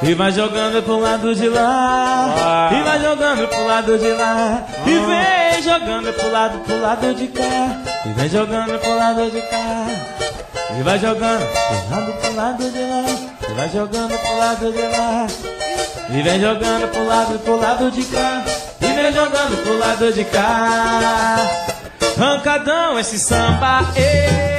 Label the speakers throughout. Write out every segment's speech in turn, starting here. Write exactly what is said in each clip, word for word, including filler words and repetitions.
Speaker 1: E vai jogando pro lado de lá. E vai jogando pro lado de lá. E vem jogando pro lado, pro lado de cá. E vem jogando pro lado de cá. E vai jogando pro lado, pro lado de lá. E vai jogando pro lado de lá. E vem jogando pro lado, pro lado de cá. E vem jogando pro lado de cá. Rancadão esse samba, ê.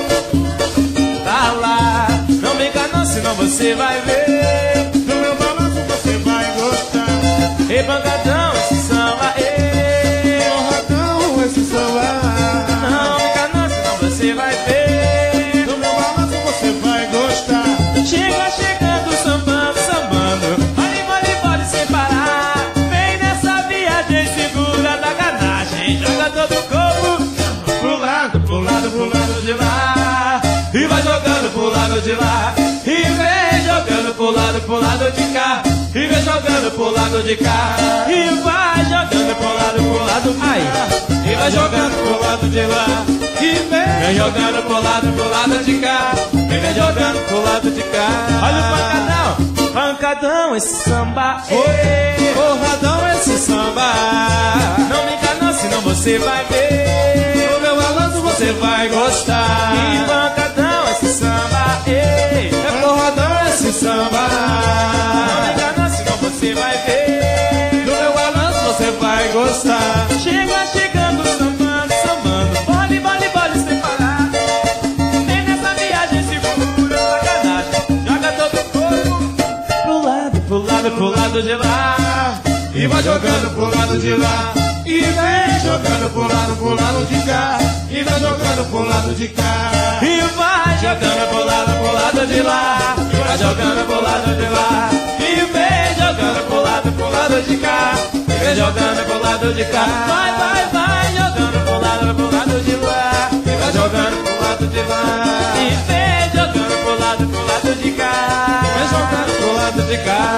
Speaker 1: Tá lá. Não brinca não, senão você vai ver.
Speaker 2: No meu balanço você vai gostar.
Speaker 1: Ei, pancadão esse samba, ê.
Speaker 2: Porradão esse samba.
Speaker 1: Não brinca não, senão você vai ver.
Speaker 2: No meu balanço você vai gostar.
Speaker 1: Chega chegando, sambando, sambando. Vale, vale, vale sem parar. Vem nessa viagem, segura da ganagem. Joga todo o corpo pro lado, pro lado, pro lado de lá. E vai jogando pro lado de lá. E vem jogando pro lado, pro lado de cá. E vem jogando pro lado de cá. E vai jogando pro lado, pro lado. Ai. E vai jogando pro lado de lá. E vem, vem jogando pro lado, pro lado de cá. E vem jogando pro lado de cá. Olha o pancadão, pancadão esse samba. Oi, porradão esse samba. Não me engana senão você vai ver. No meu balanço você vai gostar. E pancadão esse samba. Ei, é porradão esse samba. Não me engana senão você vai ver. No meu balanço você vai gostar. Chega chegando, sambando, sambando. Bole, bole, bole sem parar. Vem nessa viagem, segura sacanagem. Joga todo o corpo pro lado, pro lado, pro lado de lá. E vai jogando pro lado de lá. E vem jogando pro lado, pro lado de cá. E vai jogando pro lado de cá. E vai jogando pro lado, pro lado de lá. E vai jogando pro lado de lá. E vem jogando pro lado, pro lado de cá. E vem jogando pro lado de cá. Vai, vai, vai jogando pro lado, pro lado de lá. E vai jogando pro lado de lá. E vem jogando pro lado, pro lado de cá. E vem jogando pro lado de cá.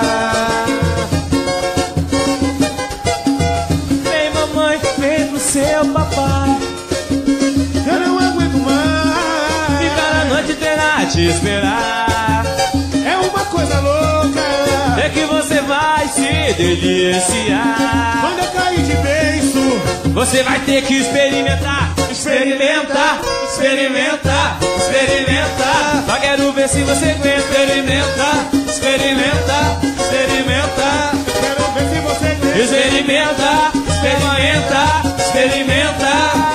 Speaker 1: Seu papai,
Speaker 2: eu não aguento mais
Speaker 1: ficar a noite inteira te esperar.
Speaker 2: É uma coisa louca.
Speaker 1: É que você vai se deliciar.
Speaker 2: Quando eu cair de beiço,
Speaker 1: você vai ter que experimentar. Experimenta, experimenta, experimenta. Só quero ver se você aguenta. Experimenta, experimenta, experimenta.
Speaker 2: Quero ver se você aguenta.
Speaker 1: Experimenta, experimenta, experimenta.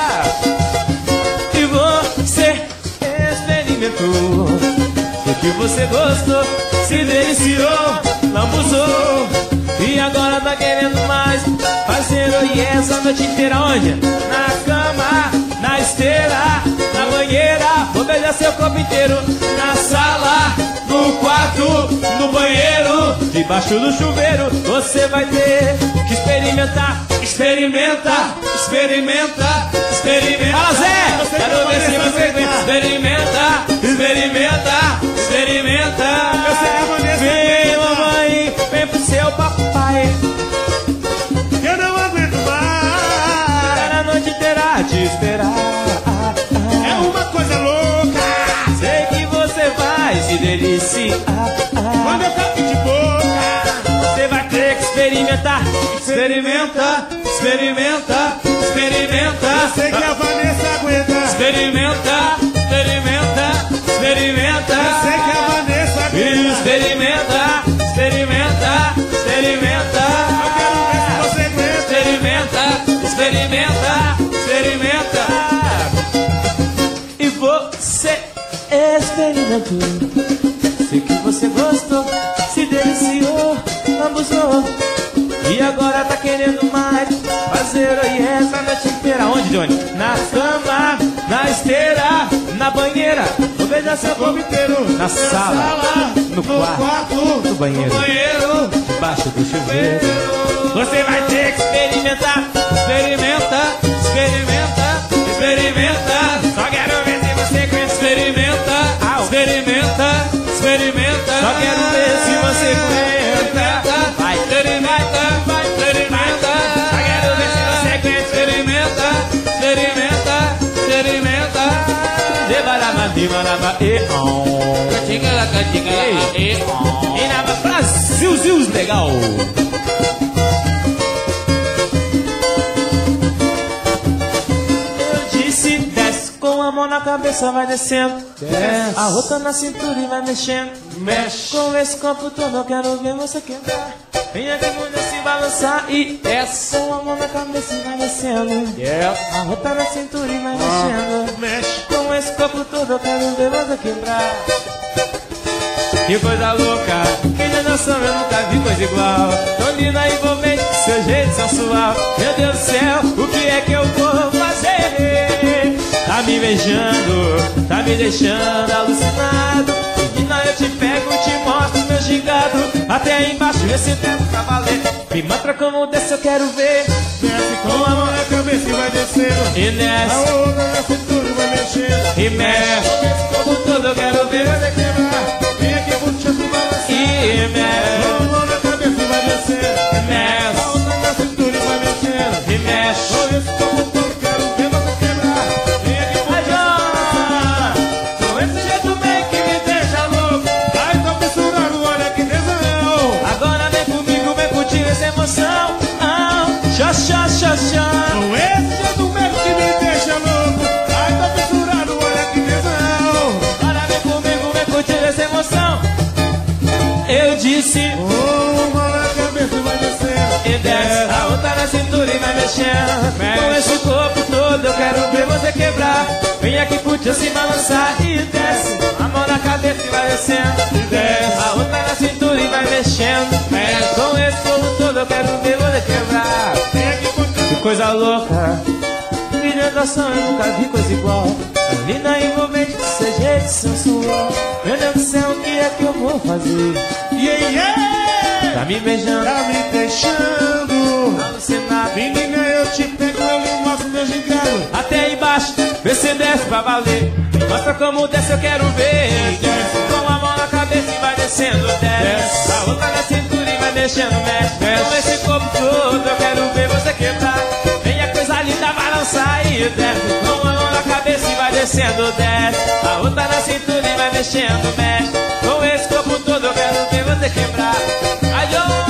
Speaker 1: E você experimentou. O que você gostou, se deliciou, lambuzou. E agora tá querendo mais. Fazendo e essa noite inteira onde? Na cama, na esteira, na banheira. Vou beijar seu corpo inteiro. Na sala, no quarto, no banheiro, debaixo do chuveiro. Você vai ter que experimentar. Experimenta, experimenta, experimenta. Fala, Zé! Quero ver se você aguenta. Experimenta, experimenta, experimenta. Vem, mamãe, vem pro seu papai.
Speaker 2: Eu não aguento mais
Speaker 1: ficar a noite inteira te esperar.
Speaker 2: É uma coisa louca.
Speaker 1: Sei que você vai se deliciar.
Speaker 2: Quando eu caio de boca,
Speaker 1: você vai ter que experimentar. Experimenta, experimenta, experimenta.
Speaker 2: Eu sei que a Vanessa aguenta.
Speaker 1: Experimenta, experimenta, experimenta.
Speaker 2: Eu sei que a Vanessa aguenta.
Speaker 1: Experimenta, experimenta, experimenta.
Speaker 2: Eu quero ver se você aguenta.
Speaker 1: Experimenta, experimenta, experimenta. E você experimentou. Sei que você gostou, se deliciou, lambuzou. E agora tá querendo mais. Fazer oi essa noite inteira. Onde, Johnny? Na cama, na esteira, na banheira. Vou beijar seu corpo inteiro. Na sala, no quarto, no banheiro, debaixo do chuveiro. Você vai ter que experimentar. Experimenta, experimenta, experimenta. Só quero ver se você aguenta. Experimenta, experimenta, experimenta. Só quero ver se você aguenta. Vai, experimenta, vai, experimenta. Só quero ver se você aguenta. Experimenta, experimenta, experimenta. Debaraba, debaraba, e on. Catinga, catinga, e on. E na Brasil. legal. Eu disse, desce com a mão na cabeça, vai descendo.
Speaker 2: Desce.
Speaker 1: A outra na cintura e vai mexendo.
Speaker 2: Mexe.
Speaker 1: Com esse corpo todo eu quero ver você quebrar. Vem aqui, mulher, se balançar e desce. Com a mão na cabeça e vai descendo.
Speaker 2: Yes.
Speaker 1: A outra na cintura e vai mexendo.
Speaker 2: Mexe.
Speaker 1: Com esse corpo todo eu quero ver você quebrar. Que coisa louca, que geração eu nunca vi coisa igual. Tão linda e envolvente, seu jeito sensual. Meu Deus do céu, o que é que eu vou fazer? Tá me beijando, tá me deixando alucinado. Menina, eu te pego, te mostro meu gigado. Até aí embaixo, esse tempo pra valer. Me mostra como desce, eu quero ver.
Speaker 2: Desce com a mão na cabeça e vai descendo.
Speaker 1: E desce,
Speaker 2: A outra na cintura vai mexendo.
Speaker 1: e mexe. Como tudo eu quero ver.
Speaker 2: Vai quebrar. Vem aqui, vou te balançar.
Speaker 1: E mexe,
Speaker 2: Com a mão na cabeça e vai descendo.
Speaker 1: e mexe,
Speaker 2: A outra na cintura e vai mexendo.
Speaker 1: e mexe.
Speaker 2: Com esse corpo todo, quero ver você quebrar. Vem aqui, vou
Speaker 1: Ai,
Speaker 2: te balançar.
Speaker 1: com esse jeito bem que me deixa louco.
Speaker 2: Ai, tô fissurado, olha que tesão.
Speaker 1: Agora vem comigo, vem curtir essa emoção. Ah, xó, xó, xó, xó.
Speaker 2: Com esse jeito mesmo que me deixa louco. Ai, tô fissurado, olha que tesão.
Speaker 1: Agora vem comigo, vem curtir essa emoção. Eu disse
Speaker 2: Uma na cabeça e vai descendo.
Speaker 1: e desce, a outra na cintura e vai mexendo. Com esse corpo todo eu quero ver você quebrar. Vem aqui curtir, se balançar e desce. A mão na cabeça e vai descendo.
Speaker 2: E desce.
Speaker 1: A outra na cintura e vai mexendo. Mexe. Com esse corpo todo eu quero ver você quebrar.
Speaker 2: Vem aqui, vou te
Speaker 1: Que coisa louca, que geração eu nunca vi coisa igual. Tão linda e envolvente, seu jeito sensual. Meu Deus do céu, o que é que eu vou fazer?
Speaker 2: Yeah, yeah.
Speaker 1: Tá me beijando,
Speaker 2: Tá me deixando.
Speaker 1: alucinado.
Speaker 2: Menina, eu te pego, eu lhe mostro meu gigado.
Speaker 1: Até aí embaixo, vê se desce pra valer. Mostra como desce, eu quero ver.
Speaker 2: Desce.
Speaker 1: Com a mão na cabeça e vai descendo, desce.
Speaker 2: Desce.
Speaker 1: A outra na cintura e vai mexendo, mexe. Com esse corpo todo eu quero ver você quebrar. Vem a coisa linda balançar e desce. Com a mão na cabeça e vai descendo, desce. A outra na cintura e vai mexendo, mexe. Com esse corpo todo eu quero ver você quebrar. Ai,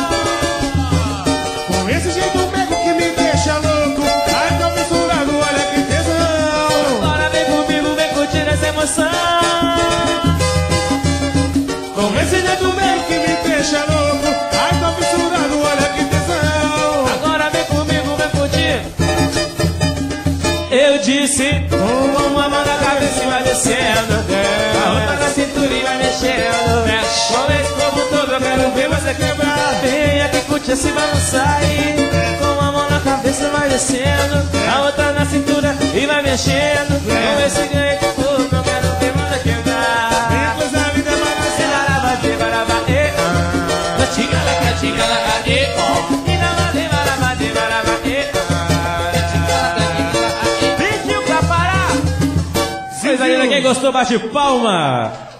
Speaker 1: oh!
Speaker 2: Com esse jeito mesmo que me deixa louco. Ai, tô misturado, olha que tesão.
Speaker 1: Agora vem comigo, vem curtir essa emoção.
Speaker 2: Com esse jeito mesmo que me deixa louco. Ai, tô misturado, olha que tesão.
Speaker 1: Agora vem comigo, vem curtir. Eu disse, com uma mão na cabeça e vai descendo. A outra na cintura e vai mexendo. Mexe. Com esse corpo todo eu quero ver você quebrar. Vem aqui curtir, se balançar aí. Com a mão na cabeça vai descendo. A outra na cintura e vai mexendo. Com esse ganho de corpo eu quero ver você quebrar.
Speaker 2: Vem coisa linda balançar.
Speaker 1: Quem gostou, bate palma.